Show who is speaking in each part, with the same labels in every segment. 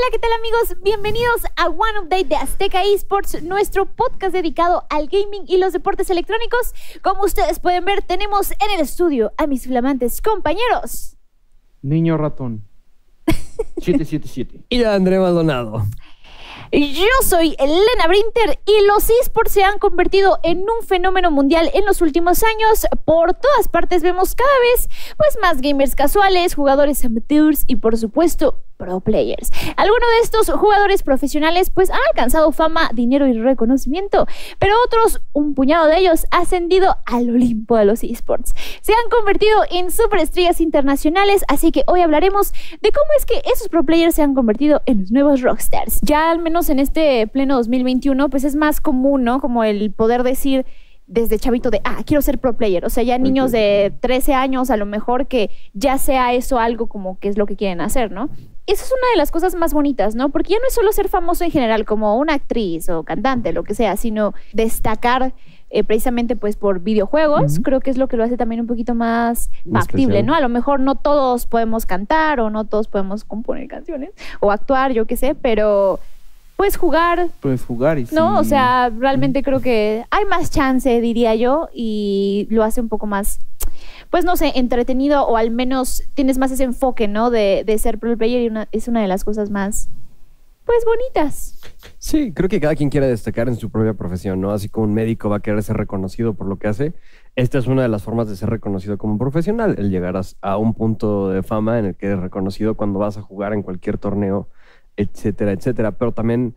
Speaker 1: Hola, ¿qué tal amigos? Bienvenidos a One Update de Azteca Esports, nuestro podcast dedicado al gaming y los deportes electrónicos. Como ustedes pueden ver, tenemos en el estudio a mis flamantes compañeros.
Speaker 2: Niño ratón 777
Speaker 3: y a André Maldonado.
Speaker 1: Yo soy Elena Brinter y los esports se han convertido en un fenómeno mundial en los últimos años. Por todas partes vemos cada vez más gamers casuales, jugadores amateurs y por supuesto pro players. Algunos de estos jugadores profesionales han alcanzado fama, dinero y reconocimiento, pero otros, un puñado de ellos, ha ascendido al Olimpo de los esports. Se han convertido en superestrellas internacionales, así que hoy hablaremos de cómo es que esos pro players se han convertido en los nuevos rockstars. Ya al menos en este pleno 2021, es más común, ¿no? Como el poder decir desde chavito de, quiero ser pro player. O sea, ya niños de 13 años a lo mejor que ya sea eso algo como que es lo que quieren hacer, ¿no? Eso es una de las cosas más bonitas, ¿no? Porque ya no es solo ser famoso en general como una actriz o cantante, lo que sea, sino destacar precisamente por videojuegos. Creo que es lo que lo hace también un poquito más factible, ¿no? A lo mejor no todos podemos cantar o no todos podemos componer canciones o actuar, yo qué sé, pero puedes jugar.
Speaker 2: Puedes jugar y
Speaker 1: ¿no? O sea, realmente creo que hay más chance, diría yo, y lo hace un poco más, no sé, entretenido, o al menos tienes más ese enfoque, ¿no? De ser pro player, y es una de las cosas más, bonitas.
Speaker 3: Sí, creo que cada quien quiere destacar en su propia profesión, ¿no? Así como un médico va a querer ser reconocido por lo que hace, esta es una de las formas de ser reconocido como profesional, el llegar a un punto de fama en el que eres reconocido cuando vas a jugar en cualquier torneo, etcétera, etcétera. Pero también,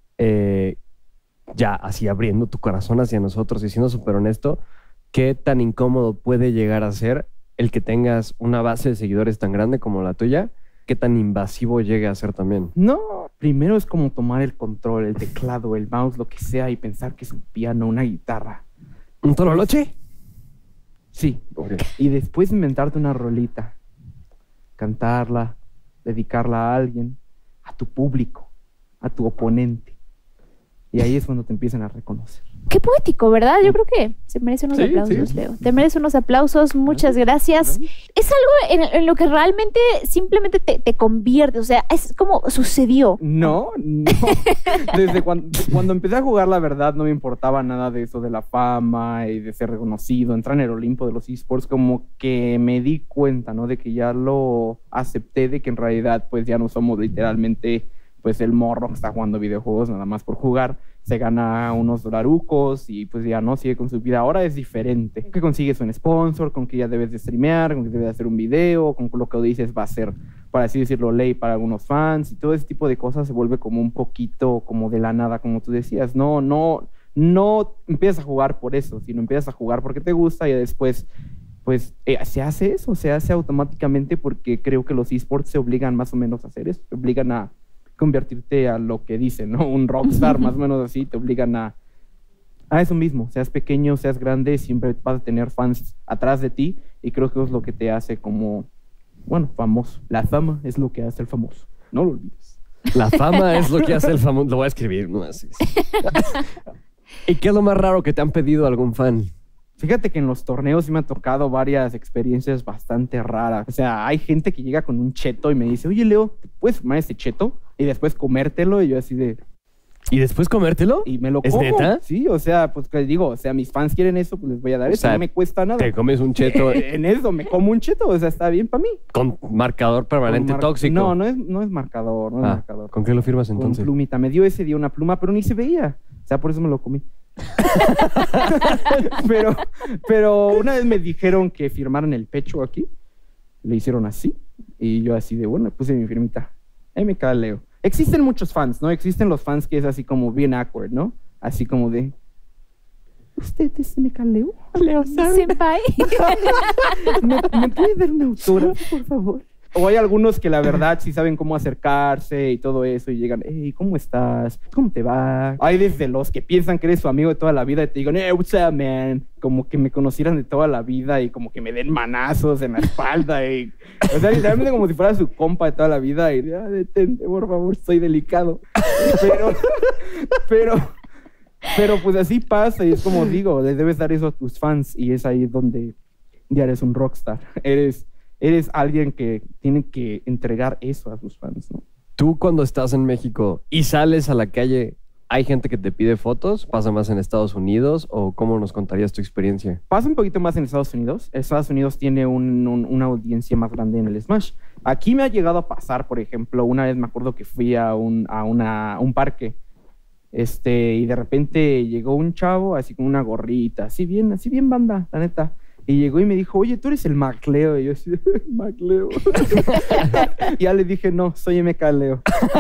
Speaker 3: ya así abriendo tu corazón hacia nosotros y siendo súper honesto, ¿qué tan incómodo puede llegar a ser el que tengas una base de seguidores tan grande como la tuya? ¿Qué tan invasivo llegue a ser también?
Speaker 2: No, primero es como tomar el control, el teclado, el mouse, lo que sea, y pensar que es un piano, una guitarra.
Speaker 3: ¿Un tololoche?
Speaker 2: Sí.
Speaker 3: Okay.
Speaker 2: Y después inventarte una rolita, cantarla, dedicarla a alguien, a tu público, a tu oponente. Y ahí es cuando te empiezan a reconocer.
Speaker 1: Qué poético, ¿verdad? Yo creo que se merece unos aplausos,
Speaker 3: sí.
Speaker 1: Leo. Te merece unos aplausos, muchas gracias. Es algo en lo que realmente simplemente te convierte, o sea, es como sucedió.
Speaker 2: No. Desde cuando empecé a jugar, la verdad, no me importaba nada de eso, de la fama y de ser reconocido, entrar en el Olimpo de los esports, como que me di cuenta, ¿no? De que ya lo acepté, de que en realidad, ya no somos literalmente, el morro que está jugando videojuegos nada más por jugar. Se gana unos dolarucos y ya no sigue con su vida. Ahora es diferente. Que consigues un sponsor, con que ya debes de streamear, con que debes de hacer un video, con lo que dices va a ser, para así decirlo, ley para algunos fans, y todo ese tipo de cosas se vuelve como un poquito como de la nada, como tú decías. No empiezas a jugar por eso, sino empiezas a jugar porque te gusta, y después se hace eso, se hace automáticamente, porque creo que los esports se obligan más o menos a hacer eso, te obligan a convertirte a lo que dicen, ¿no? Un rockstar, más o menos así, te obligan a eso mismo, seas pequeño, seas grande, siempre vas a tener fans atrás de ti, y creo que eso es lo que te hace como, famoso. La fama es lo que hace el famoso, no lo olvides.
Speaker 3: La fama es lo que hace el famoso, lo voy a escribir, no así. ¿Y qué es lo más raro que te han pedido algún fan?
Speaker 2: Fíjate que en los torneos sí me han tocado varias experiencias bastante raras. O sea, hay gente que llega con un cheto y me dice, oye, Leo, ¿te puedes fumar este cheto? Y después comértelo, y yo así de...
Speaker 3: ¿Y después comértelo?
Speaker 2: Y me lo
Speaker 3: como. ¿Es neta?
Speaker 2: Sí, o sea, mis fans quieren eso, les voy a dar eso, no me cuesta nada.
Speaker 3: Te comes un cheto.
Speaker 2: En eso, me como un cheto, o sea, está bien para mí.
Speaker 3: Con marcador permanente tóxico.
Speaker 2: No es marcador, no es marcador.
Speaker 3: ¿Con qué lo firmas entonces?
Speaker 2: Con plumita. Me dio ese día una pluma, pero ni se veía. O sea, por eso me lo comí. pero una vez me dijeron que firmaran el pecho aquí. Le hicieron así. Y yo así de, puse mi firmita. Ahí me cae Leo. Existen muchos fans, ¿no? Existen los fans que es así como bien awkward, ¿no? Así como de... ¿Usted es MK Leo? Leo
Speaker 1: Senpai.
Speaker 2: ¿Me puede dar un autógrafo, por favor? O hay algunos que la verdad sí saben cómo acercarse y todo eso, y llegan, hey, ¿cómo estás? ¿Cómo te va? Hay desde los que piensan que eres su amigo de toda la vida y te digan, hey, what's up, man? Como que me conocieran de toda la vida y como que me den manazos en la espalda y... O sea, literalmente como si fuera su compa de toda la vida y, detente, por favor, soy delicado. Pero así pasa, y es como digo, le debes dar eso a tus fans, y es ahí donde ya eres un rockstar. Eres alguien que tiene que entregar eso a sus fans, ¿no?
Speaker 3: Tú cuando estás en México y sales a la calle, ¿hay gente que te pide fotos? ¿Pasa más en Estados Unidos? ¿O cómo nos contarías tu experiencia?
Speaker 2: Pasa un poquito más en Estados Unidos. Estados Unidos tiene una audiencia más grande en el Smash. Aquí me ha llegado a pasar, por ejemplo, una vez me acuerdo que fui a un parque, y de repente llegó un chavo así con una gorrita, así bien banda, la neta. Y llegó y me dijo, oye, tú eres el MacLeo. Y yo así, MacLeo. Y ya le dije, no, soy MK Leo.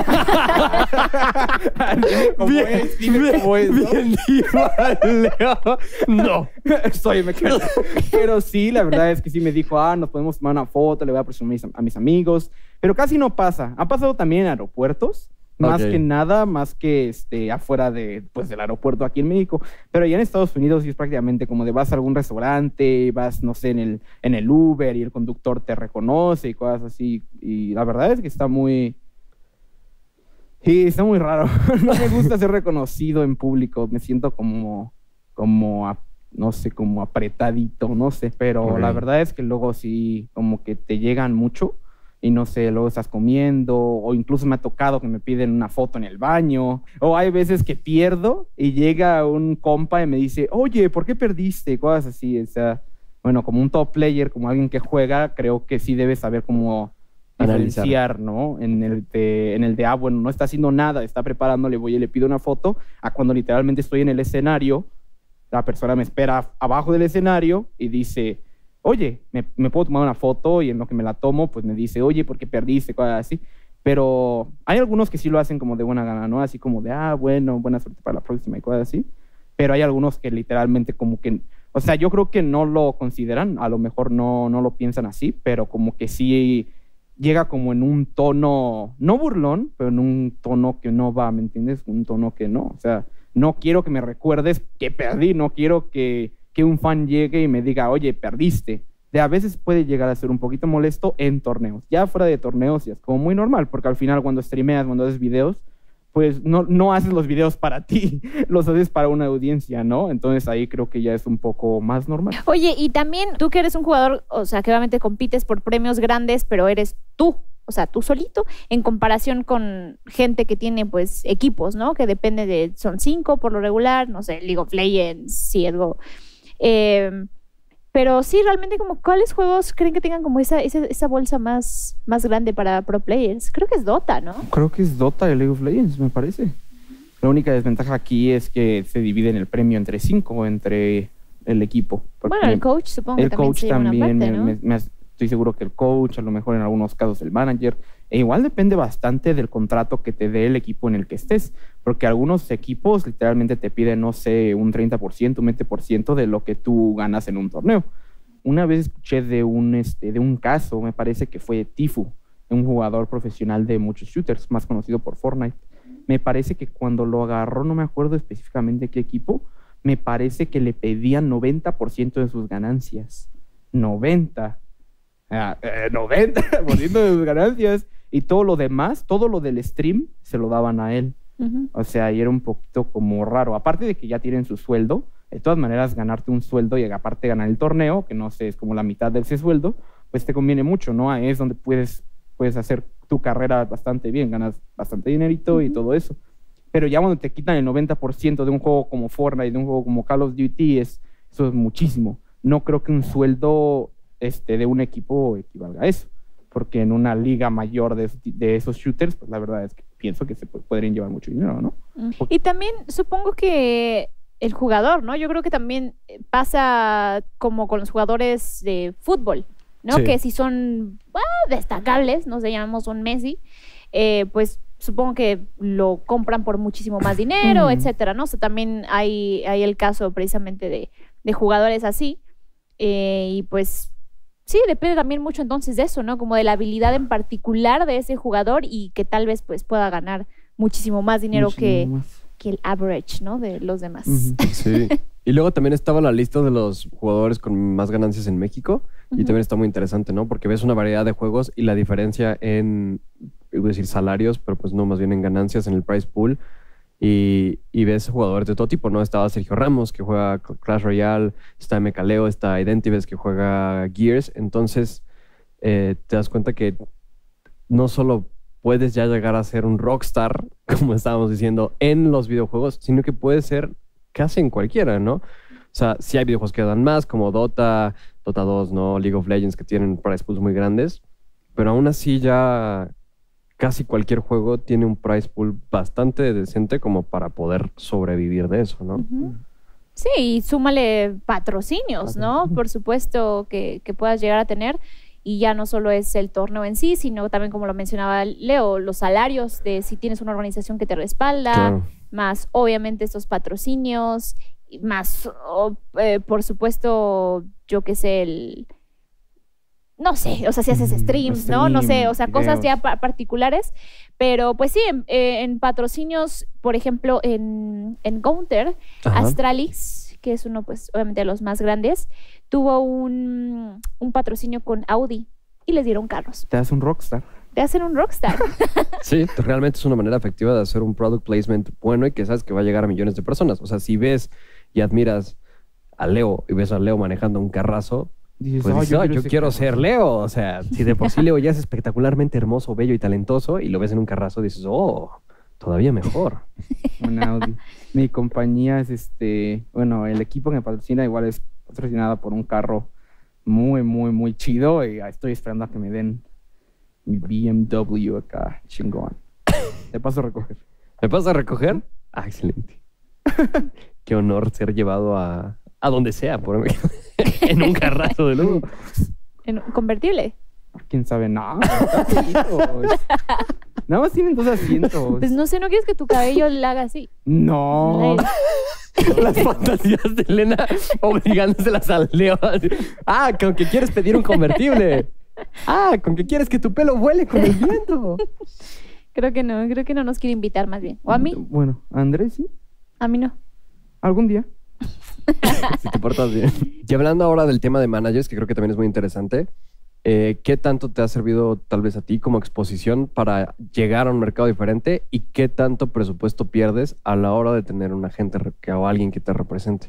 Speaker 2: Dime cómo es, ¿no?
Speaker 3: Bien dijo, Leo. No.
Speaker 2: Soy MK Leo. Pero sí, la verdad es que sí me dijo, nos podemos tomar una foto, le voy a presumir a mis amigos. Pero casi no pasa. Ha pasado también en aeropuertos. Más que nada, más que afuera del aeropuerto aquí en México. Pero allá en Estados Unidos sí es prácticamente como de vas a algún restaurante, vas, no sé, en el Uber y el conductor te reconoce y cosas así. Y la verdad es que está muy raro. No me gusta ser reconocido en público. Me siento no sé, como apretadito, no sé. Pero la verdad es que luego sí como que te llegan mucho. Y no sé, luego estás comiendo, o incluso me ha tocado que me piden una foto en el baño, o hay veces que pierdo y llega un compa y me dice, oye, ¿por qué perdiste? Cosas así, o sea, bueno, como un top player, como alguien que juega, creo que sí debes saber cómo diferenciar, ¿no? En el de, bueno, no está haciendo nada, está preparándole, voy y le pido una foto, a cuando literalmente estoy en el escenario, la persona me espera abajo del escenario y dice, oye, ¿me puedo tomar una foto? Y en lo que me la tomo, pues me dice, oye, ¿por qué perdiste? Cosas así. Pero hay algunos que sí lo hacen como de buena gana, ¿no? Así como de, bueno, buena suerte para la próxima y cosas así. Pero hay algunos que literalmente como que, o sea, yo creo que no lo consideran, a lo mejor no lo piensan así, pero como que sí llega como en un tono, no burlón, pero en un tono que no va, ¿me entiendes? Un tono que no, o sea, no quiero que me recuerdes que perdí, no quiero que un fan llegue y me diga, oye, perdiste. A veces puede llegar a ser un poquito molesto en torneos. Ya fuera de torneos ya es como muy normal, porque al final cuando streameas, cuando haces videos, pues no haces los videos para ti, los haces para una audiencia, ¿no? Entonces ahí creo que ya es un poco más normal.
Speaker 1: Oye, y también tú que eres un jugador, o sea, que obviamente compites por premios grandes, pero eres tú. O sea, tú solito, en comparación con gente que tiene, pues, equipos, ¿no? Que depende son 5 por lo regular, no sé, League of Legends, CSGO. Pero sí, realmente, como, ¿cuáles juegos creen que tengan como esa bolsa más grande para pro players? Creo que es Dota, ¿no?
Speaker 2: Creo que es Dota y League of Legends, me parece. La única desventaja aquí es que se divide en el premio entre 5, entre el equipo.
Speaker 1: Bueno, el coach supongo que también se lleva una parte, ¿no?
Speaker 2: Estoy seguro que el coach, a lo mejor en algunos casos el manager, e igual depende bastante del contrato que te dé el equipo en el que estés, porque algunos equipos literalmente te piden, no sé, un 30%, un 20% de lo que tú ganas en un torneo. Una vez escuché de un caso, me parece que fue Tifu, un jugador profesional de muchos shooters, más conocido por Fortnite. Me parece que cuando lo agarró, no me acuerdo específicamente qué equipo, me parece que le pedían 90% de sus ganancias. 90% de sus ganancias, y todo lo demás, todo lo del stream se lo daban a él. O sea, y era un poquito como raro, aparte de que ya tienen su sueldo. De todas maneras, ganarte un sueldo y aparte ganar el torneo, que no sé, es como la mitad de ese sueldo, pues te conviene mucho, ¿no? Ahí es donde puedes hacer tu carrera bastante bien, ganas bastante dinerito y todo eso. Pero ya cuando te quitan el 90% de un juego como Fortnite, de un juego como Call of Duty, eso es muchísimo. No creo que un sueldo de un equipo equivalga a eso, porque en una liga mayor de esos shooters, pues la verdad es que pienso que se podrían llevar mucho dinero, ¿no?
Speaker 1: Y también supongo que el jugador, ¿no? Yo creo que también pasa como con los jugadores de fútbol, ¿no?
Speaker 3: Sí.
Speaker 1: Que si son destacables, no sé, llamamos un Messi, pues supongo que lo compran por muchísimo más dinero, etcétera, ¿no? O sea, también hay el caso precisamente de jugadores así, y pues sí, depende también mucho entonces de eso, ¿no? Como de la habilidad en particular de ese jugador y que tal vez pues pueda ganar muchísimo más dinero que el average, ¿no? De los demás.
Speaker 3: Sí. Y luego también estaba la lista de los jugadores con más ganancias en México y también está muy interesante, ¿no? Porque ves una variedad de juegos y la diferencia en, iba a decir salarios, pero pues no, más bien en ganancias en el prize pool. Y ves jugadores de todo tipo, ¿no? Estaba Sergio Ramos, que juega Clash Royale, está MK Leo, está Identives, que juega Gears. Entonces, te das cuenta que no solo puedes ya llegar a ser un rockstar, como estábamos diciendo, en los videojuegos, sino que puedes ser casi en cualquiera, ¿no? O sea, sí hay videojuegos que dan más, como Dota 2, ¿no? League of Legends, que tienen prize pools muy grandes, pero aún así ya casi cualquier juego tiene un prize pool bastante decente como para poder sobrevivir de eso, ¿no?
Speaker 1: Ujú. Sí, y súmale patrocinios, ¿no? Por supuesto que puedas llegar a tener. Y ya no solo es el torneo en sí, sino también, como lo mencionaba Leo, los salarios de si tienes una organización que te respalda,
Speaker 3: Claro.
Speaker 1: más obviamente estos patrocinios, y más, por supuesto, yo qué sé, no sé, o sea, si haces streams, ¿no? No sé, o sea, cosas ya particulares. Pero pues sí, en patrocinios, por ejemplo, en Counter,
Speaker 3: Ajá.
Speaker 1: Astralis, que es uno, pues, obviamente de los más grandes, tuvo un patrocinio con Audi y les dieron carros.
Speaker 2: Te hace un rockstar.
Speaker 1: Te hacen un rockstar.
Speaker 3: Sí, realmente es una manera efectiva de hacer un product placement bueno y que sabes que va a llegar a millones de personas. O sea, si ves y admiras a Leo y ves a Leo manejando un carrazo,
Speaker 2: Dices,
Speaker 3: pues dices, yo
Speaker 2: ese
Speaker 3: quiero
Speaker 2: carro".
Speaker 3: ser Leo. O sea, si de por sí Leo ya es espectacularmente hermoso, bello y talentoso y lo ves en un carrazo, dices, oh, todavía mejor.
Speaker 2: Un Audi. Mi compañía es bueno, el equipo que me patrocina igual es patrocinada por un carro muy, muy, muy chido y estoy esperando a que me den mi BMW acá, chingón. Te paso a recoger.
Speaker 3: ¿Me pasas a recoger? Ah, excelente. Qué honor ser llevado a donde sea por mí. En un carrazo de lujo.
Speaker 1: En un convertible.
Speaker 2: ¿Quién sabe? No, está chido. Nada más tienen 2 asientos.
Speaker 1: Pues no sé, ¿no quieres que tu cabello le haga así?
Speaker 2: No.
Speaker 3: Las fantasías de Elena obligándoselas al Leo. Ah, con que quieres pedir un convertible. Ah, con que quieres que tu pelo vuele con el viento.
Speaker 1: Creo que no nos quiere invitar más bien. O a mí,
Speaker 2: Bueno, Andrés, sí.
Speaker 1: a mí no.
Speaker 2: Algún día.
Speaker 3: Si te portas bien. Y hablando ahora del tema de managers, que creo que también es muy interesante, ¿qué tanto te ha servido tal vez a ti como exposición para llegar a un mercado diferente y qué tanto presupuesto pierdes a la hora de tener un agente o alguien que te represente?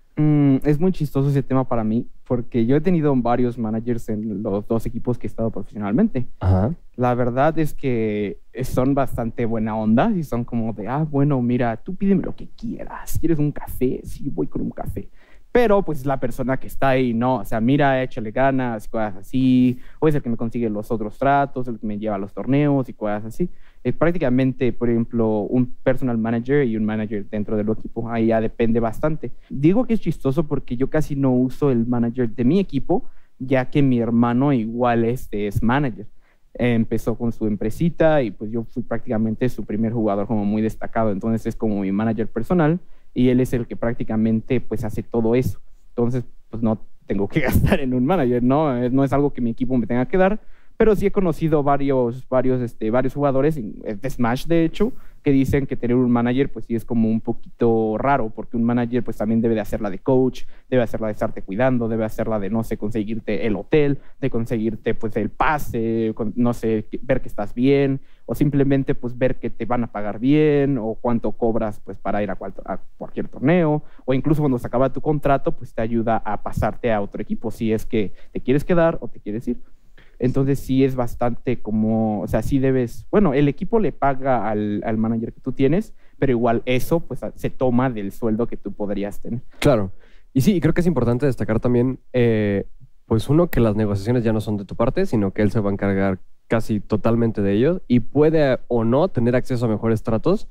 Speaker 2: Es muy chistoso ese tema para mí porque yo he tenido varios managers en los 2 equipos que he estado profesionalmente.
Speaker 3: Ajá.
Speaker 2: La verdad es que son bastante buena onda y son como de, bueno, mira, tú pídeme lo que quieras. ¿Quieres un café? Sí, voy con un café. Pero pues la persona que está ahí, no, o sea, mira, échale ganas, cosas así, o es el que me consigue los otros tratos, el que me lleva a los torneos y cosas así. Es prácticamente, por ejemplo, un personal manager y un manager dentro del equipo, ahí ya depende bastante. Digo que es chistoso porque yo casi no uso el manager de mi equipo, ya que mi hermano igual es manager. Empezó con su empresita y pues yo fui prácticamente su primer jugador como muy destacado, entonces es como mi manager personal y él es el que prácticamente pues hace todo eso. Entonces pues no tengo que gastar en un manager, ¿no? No es algo que mi equipo me tenga que dar, pero sí he conocido varios jugadores de Smash, de hecho, que dicen que tener un manager pues sí es como un poquito raro, porque un manager pues también debe de hacerla de coach, debe hacerla de estarte cuidando, debe hacerla de, no sé, conseguirte el hotel, de conseguirte pues el pase, no sé, ver que estás bien, o simplemente pues ver que te van a pagar bien, o cuánto cobras pues para ir a cualquier torneo, o incluso cuando se acaba tu contrato pues te ayuda a pasarte a otro equipo, si es que te quieres quedar o te quieres ir. Entonces sí es bastante como, o sea, sí debes, bueno, el equipo le paga al manager que tú tienes, pero igual eso pues se toma del sueldo que tú podrías tener.
Speaker 3: Claro. Y sí, creo que es importante destacar también, pues uno, que las negociaciones ya no son de tu parte, sino que él se va a encargar casi totalmente de ellos y puede o no tener acceso a mejores tratos.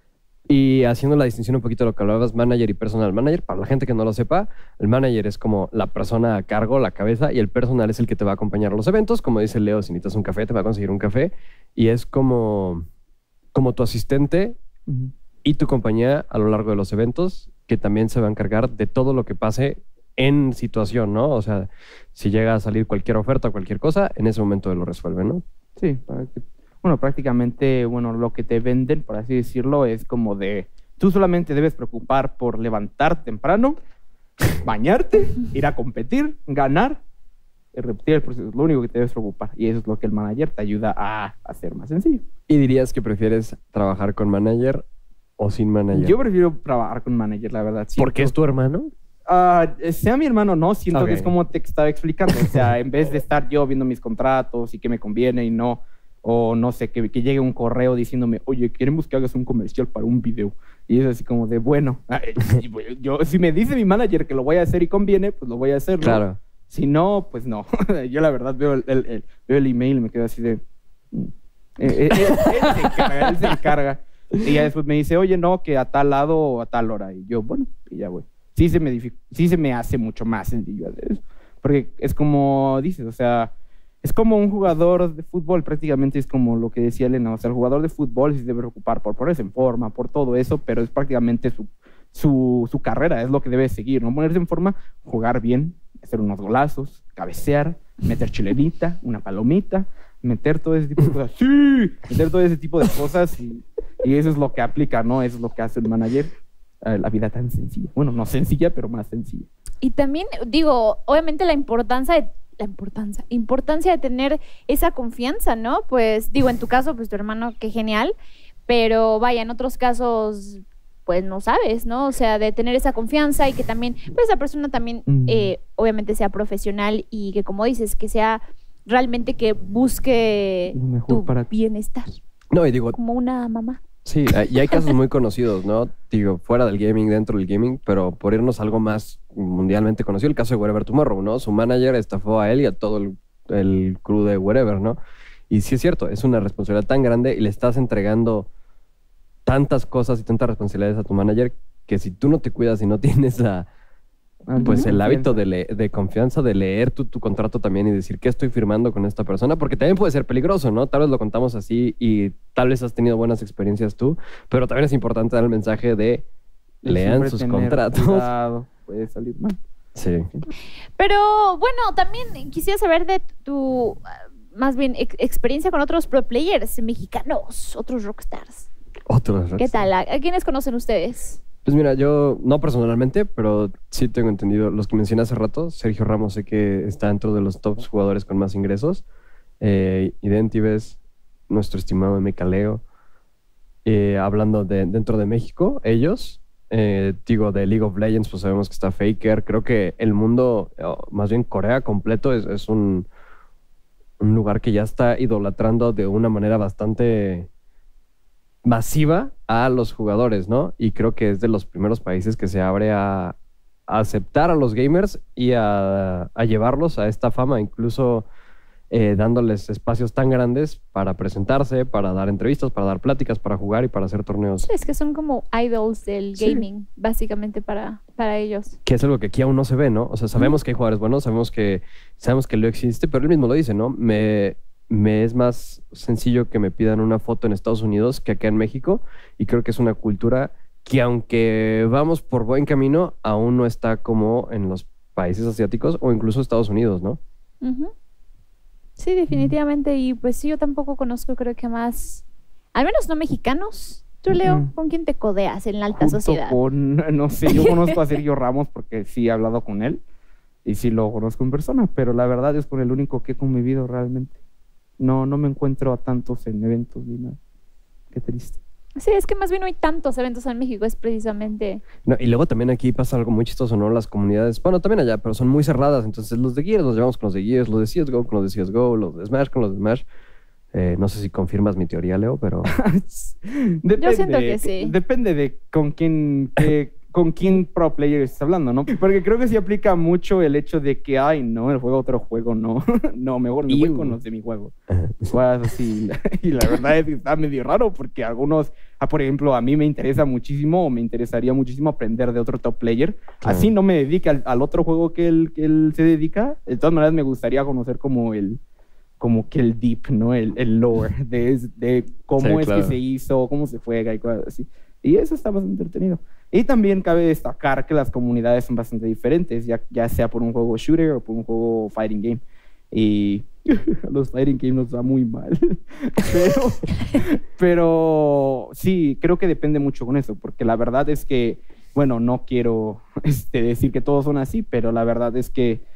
Speaker 3: Y haciendo la distinción un poquito de lo que hablabas, manager y personal manager, para la gente que no lo sepa, el manager es como la persona a cargo, la cabeza, y el personal es el que te va a acompañar a los eventos. Como dice Leo, si necesitas un café, te va a conseguir un café. Y es como tu asistente y tu compañía a lo largo de los eventos, que también se va a encargar de todo lo que pase en situación, ¿no? O sea, si llega a salir cualquier oferta o cualquier cosa, en ese momento lo resuelven, ¿no?
Speaker 2: Sí, bueno, prácticamente, bueno, lo que te venden, por así decirlo, es como de, tú solamente debes preocupar por levantar temprano, bañarte, ir a competir, ganar y repetir el proceso. Es lo único que te debes preocupar. Y eso es lo que el manager te ayuda a hacer más sencillo.
Speaker 3: ¿Y dirías que prefieres trabajar con manager o sin manager?
Speaker 2: Yo prefiero trabajar con manager, la verdad.
Speaker 3: ¿Por qué es tu hermano?
Speaker 2: Sea mi hermano, no, siento que es
Speaker 3: Ok.
Speaker 2: como te estaba explicando. O sea, en vez de estar yo viendo mis contratos y qué me conviene y no, O no sé, que llegue un correo diciéndome, oye, queremos que hagas un comercial para un video. Y es así como de, bueno, yo, si me dice mi manager que lo voy a hacer y conviene, pues lo voy a hacer, ¿no?
Speaker 3: Claro.
Speaker 2: Si no, pues no. Yo la verdad veo el email y me quedo así de... él se encarga. Y ya después me dice, oye, no, que a tal lado o a tal hora. Y yo, bueno, y ya voy. Sí se me hace mucho más sencillo hacer eso. Porque es como dices, o sea, es como un jugador de fútbol, prácticamente es como lo que decía Elena. O sea, el jugador de fútbol sí se debe preocupar por ponerse en forma, por todo eso, pero es prácticamente su carrera, es lo que debe seguir, ¿no? Ponerse en forma, jugar bien, hacer unos golazos, cabecear, meter chilenita, una palomita, meter todo ese tipo de cosas. ¡Sí! Meter todo ese tipo de cosas y eso es lo que aplica, ¿no? Eso es lo que hace el manager. La vida tan sencilla. Bueno, no sencilla, pero más sencilla.
Speaker 1: Y también, digo, obviamente la importancia de tener esa confianza, ¿no? Pues, digo, en tu caso, pues tu hermano, qué genial, pero vaya, en otros casos, pues no sabes, ¿no? O sea, de tener esa confianza y que también, pues la persona también, obviamente sea profesional y que, como dices, que sea realmente que busque
Speaker 2: Lo mejor
Speaker 1: tu
Speaker 2: para ti.
Speaker 1: bienestar,
Speaker 3: No, y digo,
Speaker 1: como una mamá.
Speaker 3: sí, y hay casos muy conocidos, ¿no? Digo, fuera del gaming, dentro del gaming, pero por irnos a algo más mundialmente conocido, el caso de Wherever Tomorrow, ¿no? Su manager estafó a él y a todo el crew de Wherever, ¿no? Y sí es cierto, es una responsabilidad tan grande y le estás entregando tantas cosas y tantas responsabilidades a tu manager que si tú no te cuidas y no tienes pues el hábito de confianza, de leer tu contrato también y decir qué estoy firmando con esta persona, porque también puede ser peligroso, ¿no? Tal vez lo contamos así y tal vez has tenido buenas experiencias tú, pero también es importante dar el mensaje de lean sus contratos.
Speaker 2: Cuidado, puede salir mal.
Speaker 3: Sí.
Speaker 1: Pero bueno, también quisiera saber de tu, más bien, experiencia con otros pro players mexicanos, otros rockstars.
Speaker 3: Otros.
Speaker 1: ¿Qué tal? ¿A quiénes conocen ustedes?
Speaker 3: Pues mira, yo no personalmente, pero sí tengo entendido los que mencioné hace rato. Sergio Ramos sé que está dentro de los tops jugadores con más ingresos. Identives, nuestro estimado Mecaleo. Hablando dentro de México, ellos. Digo, de League of Legends, pues sabemos que está Faker. Creo que el mundo, más bien Corea completo, es un lugar que ya está idolatrando de una manera bastante masiva a los jugadores, ¿no? Y creo que es de los primeros países que se abre a aceptar a los gamers y a llevarlos a esta fama, incluso dándoles espacios tan grandes para presentarse, para dar entrevistas, para dar pláticas, para jugar y para hacer torneos.
Speaker 1: Sí, es que son como idols del gaming, básicamente para ellos.
Speaker 3: Que es algo que aquí aún no se ve, ¿no? O sea, sabemos que hay jugadores buenos, sabemos que lo existe, pero él mismo lo dice, ¿no? Me es más sencillo que me pidan una foto en Estados Unidos que acá en México, y creo que es una cultura que, aunque vamos por buen camino, aún no está como en los países asiáticos o incluso Estados Unidos, ¿no?
Speaker 1: Uh-huh. Sí, definitivamente. Y pues sí, yo tampoco conozco, creo que más, al menos no mexicanos. Tú, Leo, ¿con quién te codeas en la alta sociedad?
Speaker 2: No sé, yo conozco a Sergio Ramos porque sí he hablado con él y sí lo conozco en persona, pero la verdad es con el único que he convivido realmente. No me encuentro a tantos en eventos ni nada. Qué triste.
Speaker 1: Sí, es que más bien no hay tantos eventos en México, es precisamente...
Speaker 3: No, y luego también aquí pasa algo muy chistoso, ¿no? Las comunidades, bueno, también allá, pero son muy cerradas. Entonces los de Gears los llevamos con los de Gears, los de CSGO con los de CSGO, los de Smash con los de Smash. No sé si confirmas mi teoría, Leo, pero...
Speaker 2: Depende,
Speaker 1: yo siento que sí.
Speaker 2: Depende de con quién pro player estás hablando, ¿no? Porque creo que sí aplica mucho el hecho de que, ay, no, el juego otro juego, no. No, mejor me voy con los de mi juego. Cosas así. Y la verdad es que está medio raro porque algunos, por ejemplo, a mí me interesa muchísimo o me interesaría muchísimo aprender de otro top player. Claro. Así no me dedique al otro juego que él se dedica. De todas maneras me gustaría conocer como el deep, ¿no? El lore de cómo es que se hizo, cómo se juega y cosas así. Y eso está bastante entretenido. Y también cabe destacar que las comunidades son bastante diferentes, ya sea por un juego shooter o por un juego fighting game. Y los fighting games nos va muy mal. pero sí, creo que depende mucho con eso, porque la verdad es que, bueno, no quiero decir que todos son así, pero la verdad es que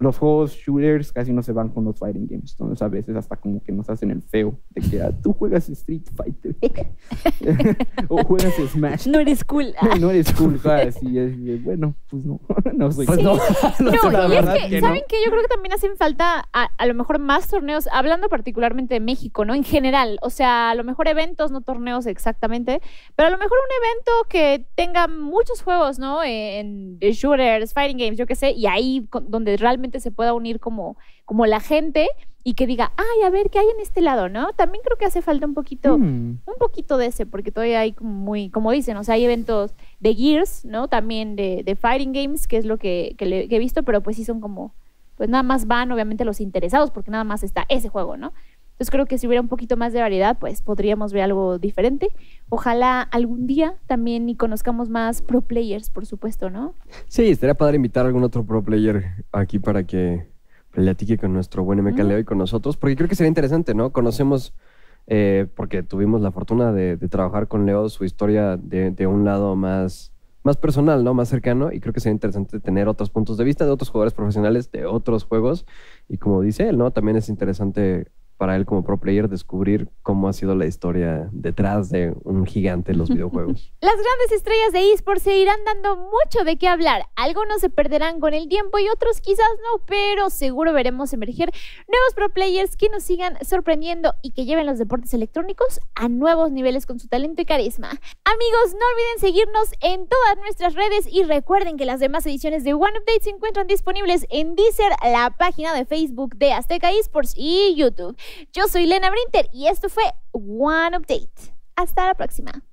Speaker 2: los juegos shooters casi no se van con los fighting games. Entonces a veces hasta como que nos hacen el feo de que tú juegas Street Fighter o juegas Smash.
Speaker 1: No eres cool.
Speaker 2: No eres cool, sí, bueno, pues no, no soy
Speaker 3: Pues
Speaker 2: cool.
Speaker 3: no.
Speaker 1: No,
Speaker 2: la
Speaker 1: y
Speaker 2: verdad
Speaker 1: es que,
Speaker 2: que no.
Speaker 1: ¿saben qué? Yo creo que también hacen falta a lo mejor más torneos, hablando particularmente de México, ¿no? En general, o sea, a lo mejor eventos, no torneos exactamente, pero a lo mejor un evento que tenga muchos juegos, ¿no? De shooters, fighting games, yo qué sé, y ahí donde realmente se pueda unir como la gente y que diga, ay, a ver, ¿qué hay en este lado, no? También creo que hace falta un poquito de ese, porque todavía hay como dicen, o sea, hay eventos de Gears, ¿no? También de fighting games, que es lo que he visto, pero pues sí son como, pues nada más van obviamente los interesados, porque nada más está ese juego, ¿no? Entonces creo que si hubiera un poquito más de variedad, pues podríamos ver algo diferente. Ojalá algún día también y conozcamos más pro players, por supuesto, ¿no?
Speaker 3: Sí, estaría padre invitar a algún otro pro player aquí para que platique con nuestro buen MK Leo y con nosotros, porque creo que sería interesante, ¿no? Conocemos, porque tuvimos la fortuna de trabajar con Leo, su historia de un lado más personal, ¿no? Más cercano, y creo que sería interesante tener otros puntos de vista de otros jugadores profesionales de otros juegos, y como dice él, ¿no? También es interesante para él como pro player descubrir cómo ha sido la historia detrás de un gigante en los videojuegos.
Speaker 1: Las grandes estrellas de eSports se irán dando mucho de qué hablar. Algunos se perderán con el tiempo y otros quizás no, pero seguro veremos emerger nuevos pro players que nos sigan sorprendiendo y que lleven los deportes electrónicos a nuevos niveles con su talento y carisma. Amigos, no olviden seguirnos en todas nuestras redes y recuerden que las demás ediciones de One Update se encuentran disponibles en Deezer, la página de Facebook de Azteca eSports y YouTube. Yo soy Lena Brinter y esto fue One Update. Hasta la próxima.